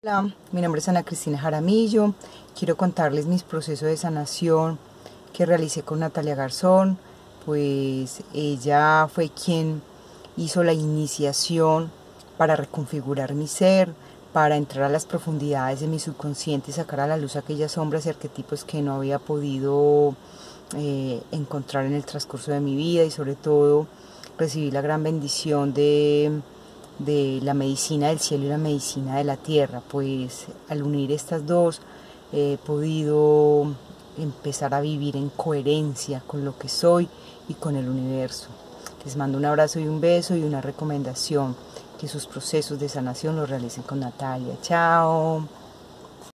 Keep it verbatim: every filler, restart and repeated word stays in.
Hola, mi nombre es Ana Cristina Jaramillo. Quiero contarles mis procesos de sanación que realicé con Natalia Garzón. Pues ella fue quien hizo la iniciación para reconfigurar mi ser, para entrar a las profundidades de mi subconsciente y sacar a la luz aquellas sombras y arquetipos que no había podido eh, encontrar en el transcurso de mi vida, y sobre todo recibí la gran bendición de de la medicina del cielo y la medicina de la tierra. Pues al unir estas dos he podido empezar a vivir en coherencia con lo que soy y con el universo. Les mando un abrazo y un beso y una recomendación: que sus procesos de sanación los realicen con Natalia. Chao.